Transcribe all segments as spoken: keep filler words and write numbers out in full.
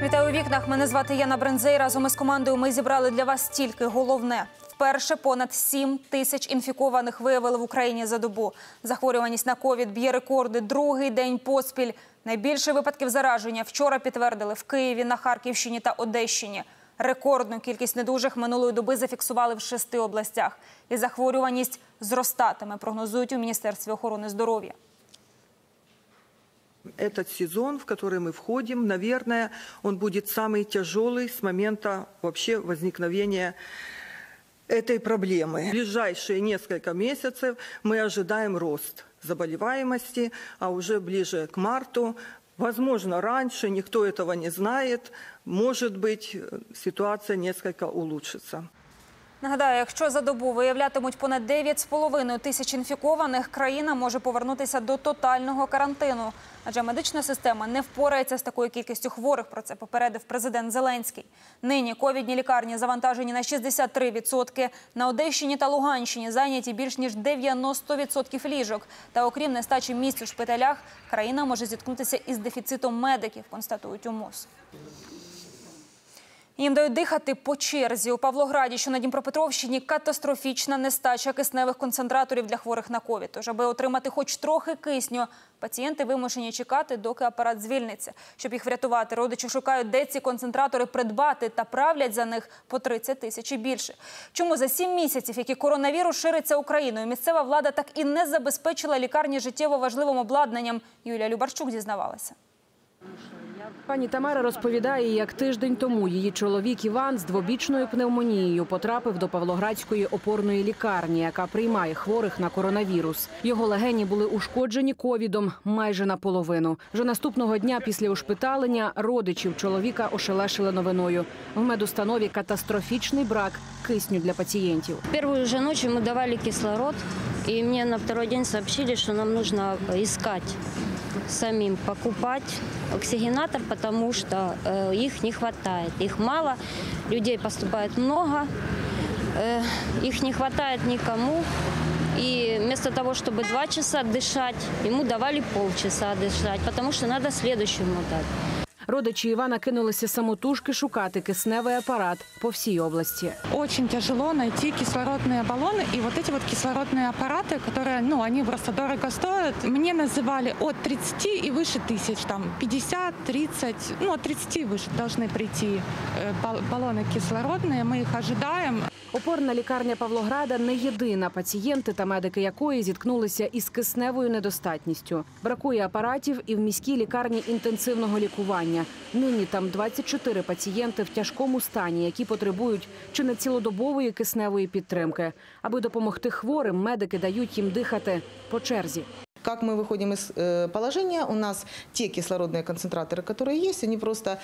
Вітаю у вікнах. Мене звати Яна Брензей. Разом із командою ми зібрали для вас тільки головне. Вперше понад сім тисяч інфікованих виявили в Україні за добу. Захворюваність на ковід б'є рекорди другий день поспіль. Найбільше випадків зараження вчора підтвердили в Києві, на Харківщині та Одещині. Рекордну кількість недужих минулої доби зафіксували в шести областях. І захворюваність зростатиме, прогнозують у Міністерстві охорони здоров'я. Этот сезон, в который мы входим, наверное, он будет самый тяжелый с момента вообще возникновения этой проблемы. В ближайшие несколько месяцев мы ожидаем рост заболеваемости, а уже ближе к марту, возможно, раньше, никто этого не знает, может быть, ситуация несколько улучшится. Нагадаю, якщо за добу виявлятимуть понад дев'ять з половиною тисяч інфікованих, країна може повернутися до тотального карантину. Адже медична система не впорається з такою кількістю хворих, про це попередив президент Зеленський. Нині ковідні лікарні завантажені на шістдесят три відсотки, на Одещині та Луганщині зайняті більш ніж дев'яносто відсотків ліжок. Та окрім нестачі місць у шпиталях, країна може зіткнутися із дефіцитом медиків, констатують у МОЗ. Їм дають дихати по черзі. У Павлограді, що на Дніпропетровщині, катастрофічна нестача кисневих концентраторів для хворих на ковід. Тож, аби отримати хоч трохи кисню, пацієнти вимушені чекати, доки апарат звільниться. Щоб їх врятувати, родичі шукають, де ці концентратори придбати, та правлять за них по тридцять тисяч і більше. Чому за сім місяців, які коронавірус шириться Україною, місцева влада так і не забезпечила лікарні життєво важливим обладнанням? Юлія Любарчук дізнавалася. Пані Тамара розповідає, як тиждень тому її чоловік Іван з двобічною пневмонією потрапив до Павлоградської опорної лікарні, яка приймає хворих на коронавірус. Його легені були ушкоджені ковідом майже наполовину. Вже наступного дня після ушпиталення родичів чоловіка ошелешили новиною. В медустанові катастрофічний брак кисню для пацієнтів. Першу ж ніч ми давали кислород, і мені на другий день сообщили, що нам потрібно шукати самим, покупать оксигенатор, потому что э, их не хватает. Их мало, людей поступает много, э, их не хватает никому. И вместо того, чтобы два часа дышать, ему давали полчаса дышать, потому что надо следующему дать. Родичі Івана кинулися самотужки шукати кисневий апарат по всій області. Очень тяжело найти кислородные баллоны и вот эти вот кислородные аппараты, которые, ну, они просто дорого стоят. Мне называли от тридцати и выше тысяч, там пятьдесят, тридцать, ну от тридцати и выше должны прийти баллоны кислородные, мы их ожидаем. Опорна лікарня Павлограда не єдина, пацієнти та медики якої зіткнулися із кисневою недостатністю. Бракує апаратів і в міській лікарні інтенсивного лікування. Нині там двадцять чотири пацієнти в тяжкому стані, які потребують чи не цілодобової кисневої підтримки. Аби допомогти хворим, медики дають їм дихати по черзі. Как мы выходим из положения, у нас те кислородные концентраторы, которые есть, они просто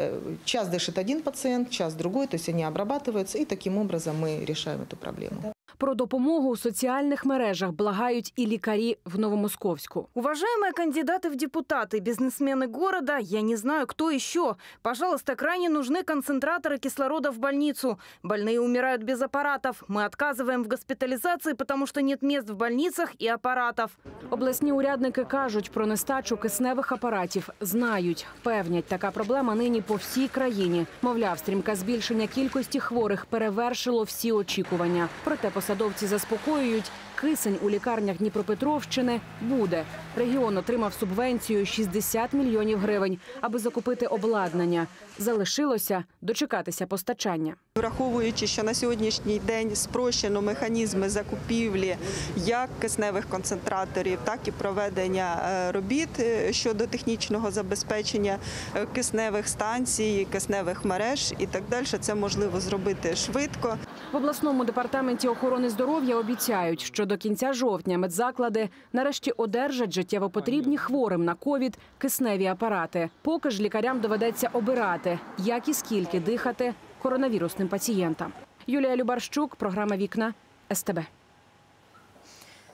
час дышит один пациент, час другой, то есть они обрабатываются, и таким образом мы решаем эту проблему. Про допомогу у соціальних мережах благають і лікарі в Новомосковську. Уважаемые кандидаты в депутаты, бизнесмены города, я не знаю, кто еще. Пожалуйста, крайне нужны концентраторы кислорода в больницу. Больные умирают без аппаратов. Мы отказываем в госпитализации, потому что нет мест в больницах и аппаратов. Обласні урядники кажуть про нестачу кисневих апаратів. Знають, певнять, така проблема нині по всій країні. Мовляв, стрімке збільшення кількості хворих перевершило всі очікування. Проте посадовці заспокоюють, кисень у лікарнях Дніпропетровщини буде. Регіон отримав субвенцію шістдесят мільйонів гривень, аби закупити обладнання. Залишилося дочекатися постачання. Враховуючи, що на сьогоднішній день спрощено механізми закупівлі як кисневих концентраторів, так і проведення робіт щодо технічного забезпечення кисневих станцій, кисневих мереж і так далі, це можливо зробити швидко. В обласному департаменті охорони здоров'я обіцяють, що до кінця жовтня медзаклади нарешті одержать життєво потрібні хворим на ковід кисневі апарати. Поки ж лікарям доведеться обирати, як і скільки дихати коронавірусним пацієнтам. Юлія Любарчук, програма «Вікна», ес те бе.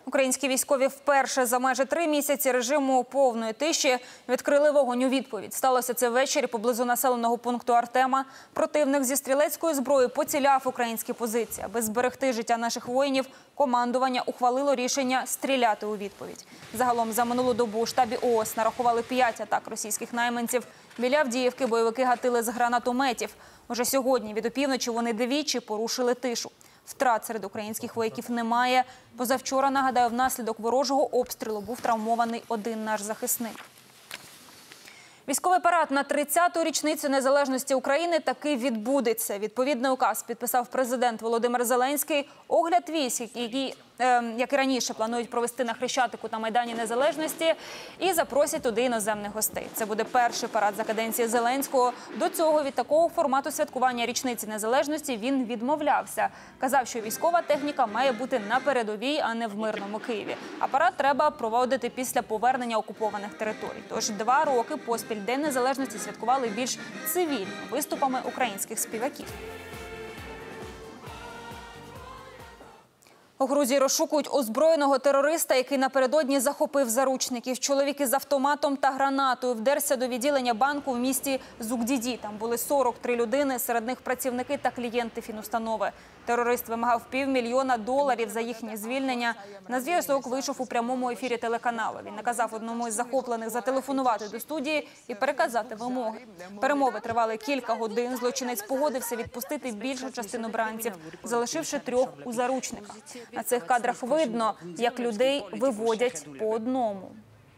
Українські військові вперше за майже три місяці режиму повної тиші відкрили вогонь у відповідь. Сталося це ввечері поблизу населеного пункту Артема. Противник зі стрілецької зброї поціляв українські позиції. Аби зберегти життя наших воїнів, командування ухвалило рішення стріляти у відповідь. Загалом за минулу добу у штабі ООС нарахували п'ять атак російських найманців. Біля Авдіївки бойовики гатили з гранатометів. Уже сьогодні від опівночі вони двічі порушили тишу. Втрат серед українських вояків немає. Позавчора, нагадаю, внаслідок ворожого обстрілу був травмований один наш захисник. Військовий парад на тридцяту річницю незалежності України таки відбудеться. Відповідний указ підписав президент Володимир Зеленський. Огляд військ, які, е, як і раніше, планують провести на Хрещатику та Майдані Незалежності, і запросять туди іноземних гостей. Це буде перший парад за каденції Зеленського. До цього від такого формату святкування річниці незалежності він відмовлявся. Казав, що військова техніка має бути на передовій, а не в мирному Києві. А парад треба проводити після повернення окупованих територій. Тож два роки поспіль День Незалежності святкували більш цивільно виступами українських співаків. У Грузії розшукують озброєного терориста, який напередодні захопив заручників. Чоловік із автоматом та гранатою вдерся до відділення банку в місті Зугдіді. Там були сорок три людини, серед них працівники та клієнти фінустанови. Терорист вимагав півмільйона доларів за їхнє звільнення. На зв'язок вийшов у прямому ефірі телеканалу. Він наказав одному із захоплених зателефонувати до студії і переказати вимоги. Перемови тривали кілька годин. Злочинець погодився відпустити більшу частину бранців, залишивши трьох у заручниках. На цих кадрах видно, як людей виводять по одному.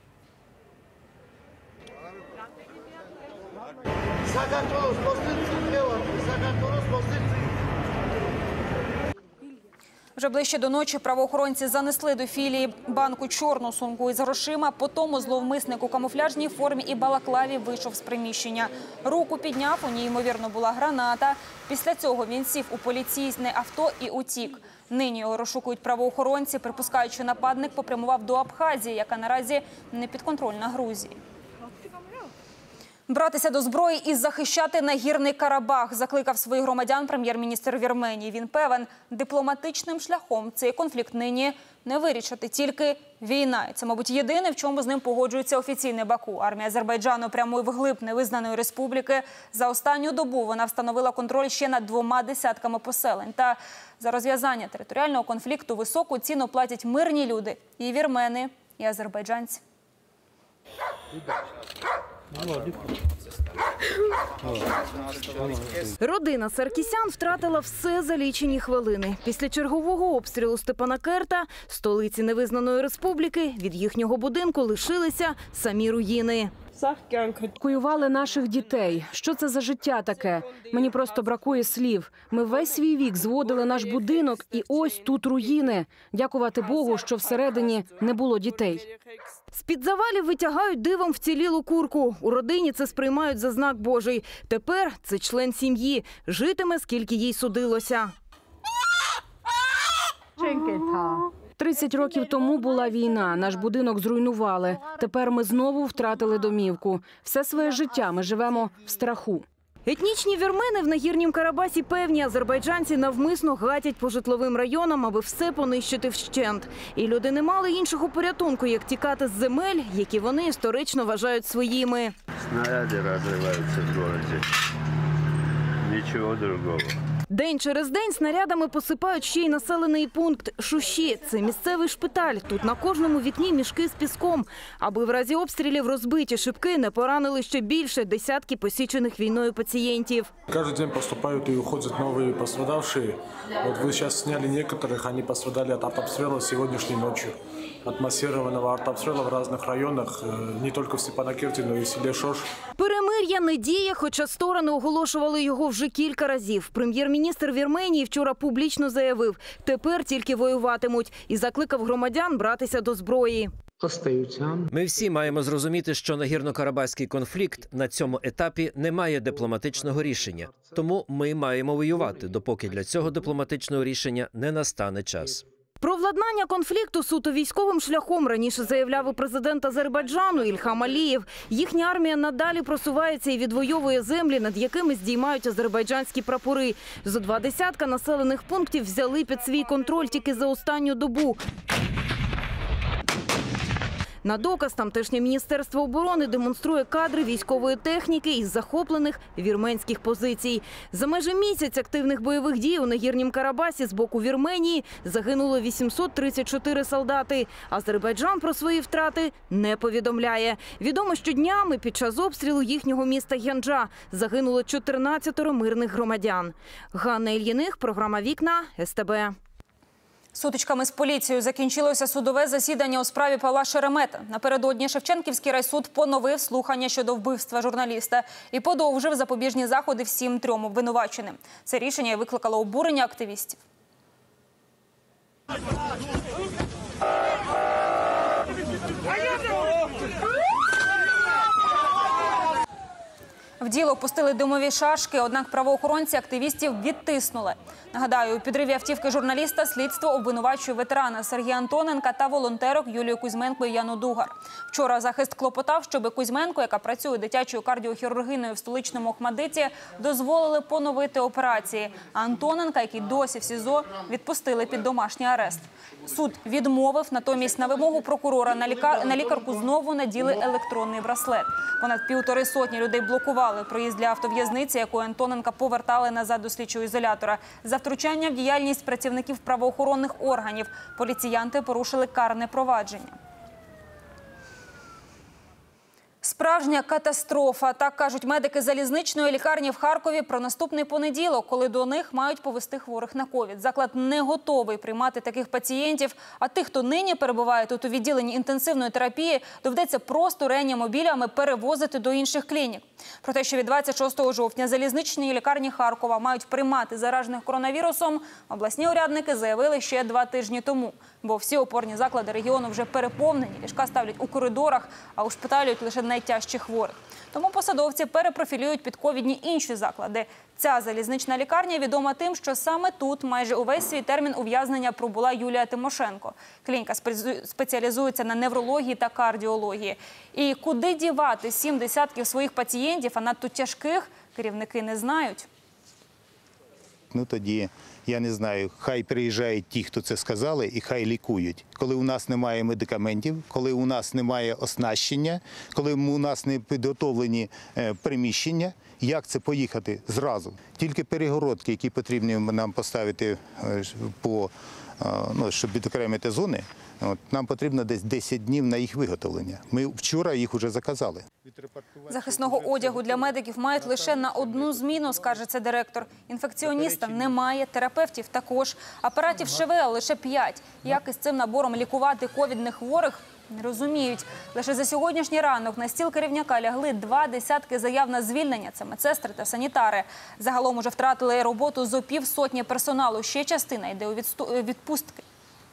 Вже ближче до ночі правоохоронці занесли до філії банку чорну сумку із грошима. Потім зловмисник у камуфляжній формі і балаклаві вийшов з приміщення. Руку підняв, у ній, ймовірно, була граната. Після цього він сів у поліційне авто і утік. Нині його розшукують правоохоронці, припускають, що нападник попрямував до Абхазії, яка наразі не підконтрольна Грузії. Братися до зброї і захищати Нагірний Карабах закликав своїх громадян прем'єр-міністр Вірменії. Він певен, дипломатичним шляхом цей конфлікт нині не вирішити, тільки війна. І це, мабуть, єдине, в чому з ним погоджується офіційний Баку. Армія Азербайджану прямує вглиб невизнаної республіки. За останню добу вона встановила контроль ще над двома десятками поселень. Та за розв'язання територіального конфлікту високу ціну платять мирні люди – і вірмени, і азербайджанці. Родина Саркісян втратила все за лічені хвилини. Після чергового обстрілу Степанакерта, столиці невизнаної республіки, від їхнього будинку лишилися самі руїни. Евакуювали наших дітей. Що це за життя таке? Мені просто бракує слів. Ми весь свій вік зводили наш будинок, і ось тут руїни. Дякувати Богу, що всередині не було дітей. З-під завалів витягають дивом вцілілу курку. У родині це сприймають за знак Божий. Тепер це член сім'ї. Житиме, скільки їй судилося. тридцять років тому була війна, наш будинок зруйнували. Тепер ми знову втратили домівку. Все своє життя ми живемо в страху. Етнічні вірмени в Нагірнім Карабасі певні, азербайджанці навмисно гатять по житловим районам, аби все понищити вщент. І люди не мали іншого порятунку, як тікати з земель, які вони історично вважають своїми. Снаряди розриваються в місті. Нічого другого. День через день снарядами посипають ще й населений пункт Шуші. Це місцевий шпиталь. Тут на кожному вікні мішки з піском. Аби в разі обстрілів розбиті шибки не поранили ще більше десятки посічених війною пацієнтів. Кожен день поступають і уходять нові пострадавші. От ви зараз зняли некоторих, вони пострадали від артобстрілу сьогоднішньої ночі. От масованого артобстрілу в різних районах, не тільки в Степанакерті, але й в селі Шош. Перемир'я не діє, хоча сторони оголошували його вже кілька разів. Прем'єр-міністр Вірменії вчора публічно заявив, тепер тільки воюватимуть, і закликав громадян братися до зброї. Ми всі маємо зрозуміти, що нагірно-карабахський конфлікт на цьому етапі не має дипломатичного рішення. Тому ми маємо воювати, допоки для цього дипломатичного рішення не настане час. Про владнання конфлікту суто військовим шляхом раніше заявляв і президент Азербайджану Ільхам Алієв. Їхня армія надалі просувається і відвоює землі, над якими здіймають азербайджанські прапори. Зо два десятка населених пунктів взяли під свій контроль тільки за останню добу. На доказ тамтешнє Міністерство оборони демонструє кадри військової техніки із захоплених вірменських позицій. За майже місяць активних бойових дій у Нагірнім Карабасі з боку Вірменії загинуло вісімсот тридцять чотири солдати. Азербайджан про свої втрати не повідомляє. Відомо, що днями під час обстрілу їхнього міста Гянджа загинуло чотирнадцятеро мирних громадян. Ганна Ільїних, програма «Вікна», ес те бе. Сутичками з поліцією закінчилося судове засідання у справі Павла Шеремета. Напередодні Шевченківський райсуд поновив слухання щодо вбивства журналіста і подовжив запобіжні заходи всім трьом обвинуваченим. Це рішення викликало обурення активістів. В діло пустили димові шашки, однак правоохоронці активістів відтиснули. Нагадаю, у підриві автівки журналіста слідство обвинувачує ветерана Сергія Антоненка та волонтерок Юлію Кузьменко і Яну Дугар. Вчора захист клопотав, щоб Кузьменко, яка працює дитячою кардіохірургиною в столичному Охмадиті, дозволили поновити операції. А Антоненка, який досі в СІЗО, відпустили під домашній арест. Суд відмовив, натомість на вимогу прокурора на, лікар... на лікарку знову наділи електронний браслет. Понад півтори сотні людей блокували проїзд для автов'язниці, якою Антоненка повертали назад до слідчого ізолятора. За втручання в діяльність працівників правоохоронних органів поліціянти порушили карне провадження. Справжня катастрофа. Так кажуть медики залізничної лікарні в Харкові про наступний понеділок, коли до них мають повезти хворих на ковід. Заклад не готовий приймати таких пацієнтів, а тих, хто нині перебуває тут у відділенні інтенсивної терапії, доведеться просто реанімобілями перевозити до інших клінік. Про те, що від двадцять шостого жовтня залізничні лікарні Харкова мають приймати заражених коронавірусом, обласні урядники заявили ще два тижні тому. Бо всі опорні заклади регіону вже переповнені, ліжка ставлять у коридорах, а ушпиталюють лише найтяжчі хворих. Тому посадовці перепрофілюють під ковідні інші заклади. Ця залізнична лікарня відома тим, що саме тут майже увесь свій термін ув'язнення пробула Юлія Тимошенко. Клініка спеціалізується на неврології та кардіології. І куди дівати сім десятків своїх пацієнтів, а надто тяжких, керівники не знають. Ну тоді, я не знаю, хай приїжджають ті, хто це сказали, і хай лікують. Коли у нас немає медикаментів, коли у нас немає оснащення, коли у нас не підготовлені приміщення, як це поїхати зразу? Тільки перегородки, які потрібні нам поставити, по, ну, щоб відокремити зони, от, нам потрібно десь десять днів на їх виготовлення. Ми вчора їх вже заказали. Захисного одягу для медиків мають лише на одну зміну, скаржиться директор. Інфекціоніста немає, терапевтів також. Апаратів ШВЛ лише п'ять. Як із цим набором лікувати ковідних хворих, не розуміють. Лише за сьогоднішній ранок на стіл керівника лягли два десятки заяв на звільнення. Це медсестри та санітари. Загалом уже втратили роботу зо півсотні персоналу. Ще частина йде у відпустки.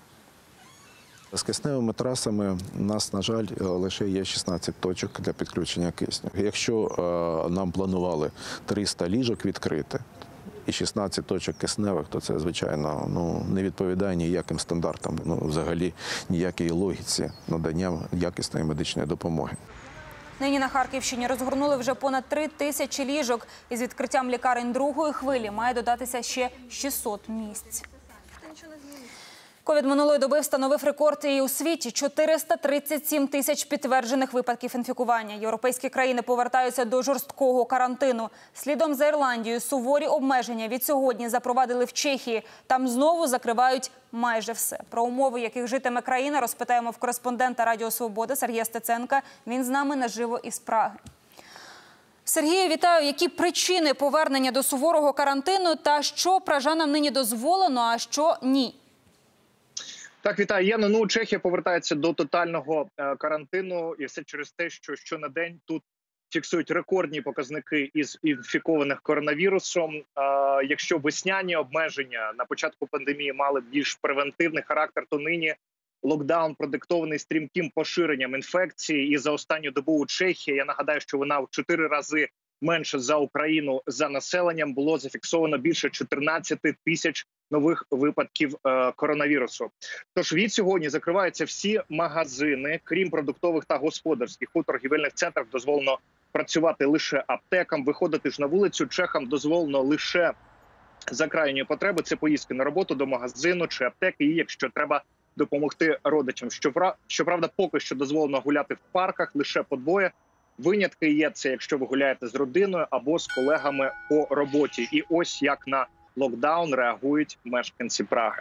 З кисневими трасами у нас, на жаль, лише є шістнадцять точок для підключення кисню. Якщо е, нам планували триста ліжок відкрити і шістнадцять точок кисневих, то це, звичайно, ну, не відповідає ніяким стандартам, ну, взагалі ніякій логіці надання якісної медичної допомоги. Нині на Харківщині розгорнули вже понад три тисячі ліжок. Із відкриттям лікарень другої хвилі має додатися ще шістсот місць. Ковід минулої доби встановив рекорд і у світі – чотириста тридцять сім тисяч підтверджених випадків інфікування. Європейські країни повертаються до жорсткого карантину. Слідом за Ірландією суворі обмеження від сьогодні запровадили в Чехії. Там знову закривають майже все. Про умови, яких житиме країна, розпитаємо в кореспондента Радіо Свобода Сергія Стеценка. Він з нами наживо із Праги. Сергію, вітаю. Які причини повернення до суворого карантину та що пражанам нині дозволено, а що ні? Так, вітаю, Яно. Ну, Чехія повертається до тотального е, карантину, і все через те, що щонадень тут фіксують рекордні показники із інфікованих коронавірусом. Е, якщо весняні обмеження на початку пандемії мали більш превентивний характер, то нині локдаун продиктований стрімким поширенням інфекції. І за останню добу у Чехії, я нагадаю, що вона в чотири рази менше за Україну за населенням, було зафіксовано більше чотирнадцяти тисяч нових випадків е, коронавірусу. Тож від сьогодні закриваються всі магазини, крім продуктових та господарських. У торгівельних центрах дозволено працювати лише аптекам, виходити ж на вулицю чехам дозволено лише за крайньої потреби. Це поїздки на роботу до магазину чи аптеки і, якщо треба, допомогти родичам. Щоправда, поки що дозволено гуляти в парках лише по двоє. Винятки є це, якщо ви гуляєте з родиною або з колегами по роботі. І ось як на локдаун реагують мешканці Праги.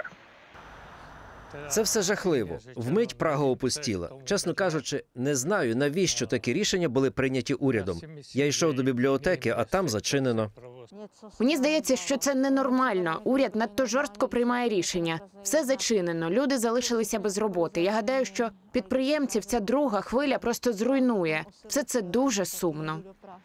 Це все жахливо. Вмить Прага опустіла. Чесно кажучи, не знаю, навіщо такі рішення були прийняті урядом. Я йшов до бібліотеки, а там зачинено. Мені здається, що це ненормально. Уряд надто жорстко приймає рішення. Все зачинено, люди залишилися без роботи. Я гадаю, що підприємців ця друга хвиля просто зруйнує. Все це дуже сумно.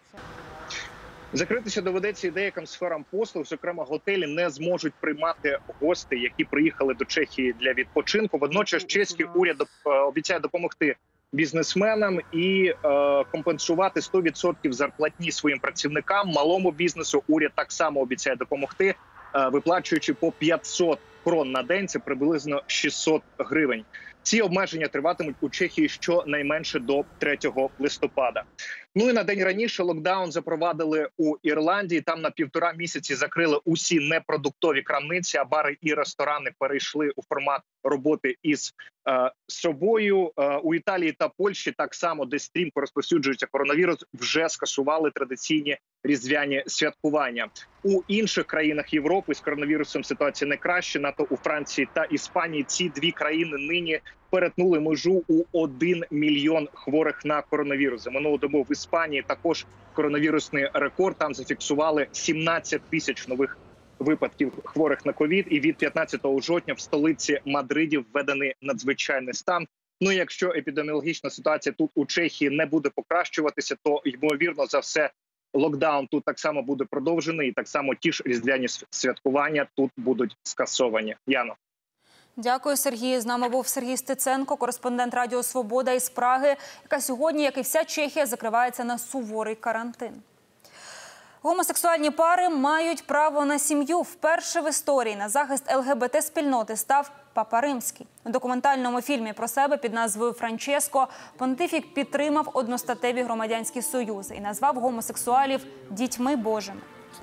Закритися доведеться і деяким сферам послуг, зокрема готелі, не зможуть приймати гостей, які приїхали до Чехії для відпочинку. Водночас чеський уряд обіцяє допомогти бізнесменам і е, компенсувати сто відсотків зарплатні своїм працівникам. Малому бізнесу уряд так само обіцяє допомогти, е, виплачуючи по п'ятсот крон на день, це приблизно шістсот гривень. Ці обмеження триватимуть у Чехії щонайменше до третього листопада. Ну і на день раніше локдаун запровадили у Ірландії. Там на півтора місяці закрили усі непродуктові крамниці, а бари і ресторани перейшли у формат роботи із е, собою. Е, у Італії та Польщі так само, де стрімко розповсюджується коронавірус, вже скасували традиційні різдвяні святкування. У інших країнах Європи з коронавірусом ситуація не краще. НАТО у Франції та Іспанії ці дві країни нині перетнули межу у один мільйон хворих на коронавірус. За минулу добу в Іспанії також коронавірусний рекорд. Там зафіксували сімнадцять тисяч нових випадків хворих на ковід. І від п'ятнадцятого жовтня в столиці Мадриді введений надзвичайний стан. Ну, якщо епідеміологічна ситуація тут у Чехії не буде покращуватися, то, ймовірно, за все, локдаун тут так само буде продовжений, і так само ті ж різдвяні святкування тут будуть скасовані. Яно. Дякую, Сергій. З нами був Сергій Стеценко, кореспондент Радіо Свобода із Праги, яка сьогодні, як і вся Чехія, закривається на суворий карантин. Гомосексуальні пари мають право на сім'ю. Вперше в історії на захист ЛГБТ-спільноти став Папа Римський. У документальному фільмі про себе під назвою «Франческо» понтифік підтримав одностатеві громадянські союзи і назвав гомосексуалів «дітьми Божими».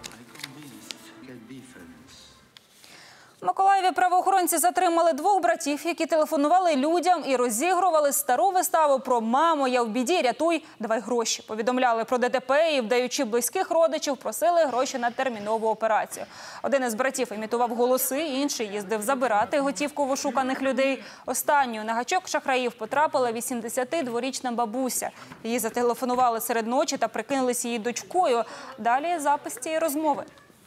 В Миколаєві правоохоронці затримали двох братів, які телефонували людям і розігрували стару виставу про «Мамо, я в біді, рятуй, давай гроші». Повідомляли про ДТП і, вдаючи близьких родичів, просили гроші на термінову операцію. Один із братів імітував голоси, інший їздив забирати готівку в ошуканих людей. Останньою на гачок шахраїв потрапила вісімдесятидворічна бабуся. Її зателефонували серед ночі та прикинулись її дочкою. Далі запис цієї розмови.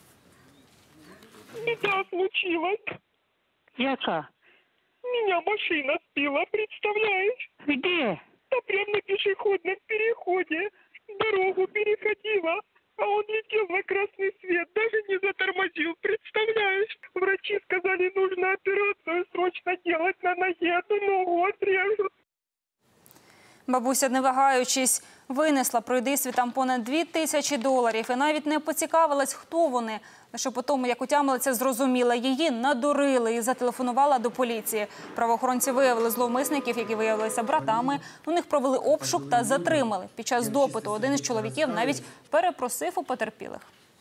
Беда случилась. Яка? Меня машина сбила, представляешь? Где? Да прямо на пешеходном переходе. Дорогу переходила, а он летел на красный свет, даже не затормозил, представляешь? Врачи сказали, нужно операцию срочно делать на ноге, а то ногу отрежут. Бабуся, не вагаючись, винесла пройдисвітам понад дві тисячі доларів і навіть не поцікавилась, хто вони. Лише по тому, як утямилася, зрозуміла, її надурили і зателефонувала до поліції. Правоохоронці виявили зловмисників, які виявилися братами. У них провели обшук та затримали. Під час допиту один із чоловіків навіть перепросив у потерпілих.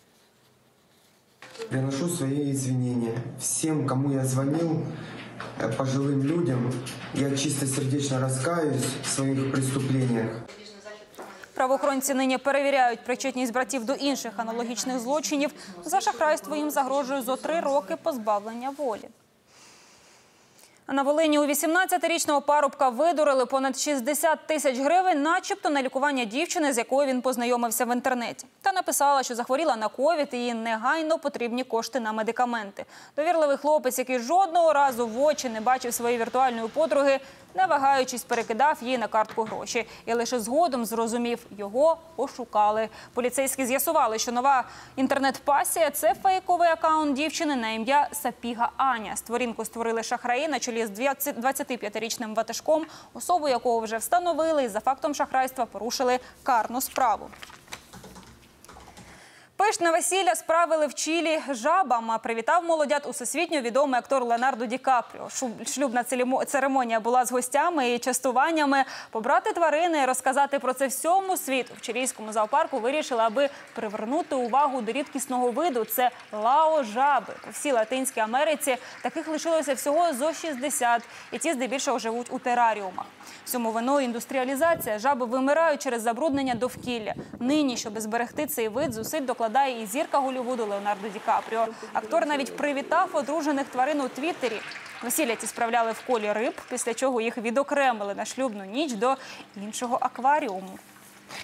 Приношу свои извинения всем, кому я звонил, пожилым людям. Я чистосердечно раскаюсь в своих преступлениях. Правоохоронці нині перевіряють причетність братів до інших аналогічних злочинів. За шахрайство їм загрожує зо три роки позбавлення волі. А на Волині у вісімнадцятирічного парубка видурили понад шістдесят тисяч гривень, начебто на лікування дівчини, з якою він познайомився в інтернеті. Та написала, що захворіла на ковід і їй негайно потрібні кошти на медикаменти. Довірливий хлопець, який жодного разу в очі не бачив своєї віртуальної подруги, не вагаючись, перекидав їй на картку гроші. І лише згодом зрозумів, його ошукали. Поліцейські з'ясували, що нова інтернет-пасія – це фейковий акаунт дівчини на ім'я Сапіга Аня. Створінку створили шахраї на чолі з двадцятип'ятирічним ватажком, особу якого вже встановили і за фактом шахрайства порушили карну справу. Пишне весілля справили в Чилі жабам. Привітав молодят усесвітньо відомий актор Леонардо Ді Капріо. Шлюбна церемонія була з гостями і частуваннями. Побрати тварини і розказати про це всьому світу в чилійському зоопарку вирішили, аби привернути увагу до рідкісного виду. Це лао-жаби. По всій Латинській Америці таких лишилося всього зо шістдесят. І ті здебільшого живуть у тераріумах. Всьому виною індустріалізація. Жаби вимирають через забруднення довкілля. Нині, щоб зберегти цей вид, зусиль докладає і зірка Голлівуду Леонардо Ді Капріо. Актор навіть привітав одружених тварин у Твіттері. Весілля ці справляли в колі риб, після чого їх відокремили на шлюбну ніч до іншого акваріуму.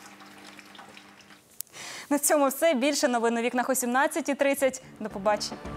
На цьому все. Більше новин у вікнах о сімнадцятій тридцять. До побачення.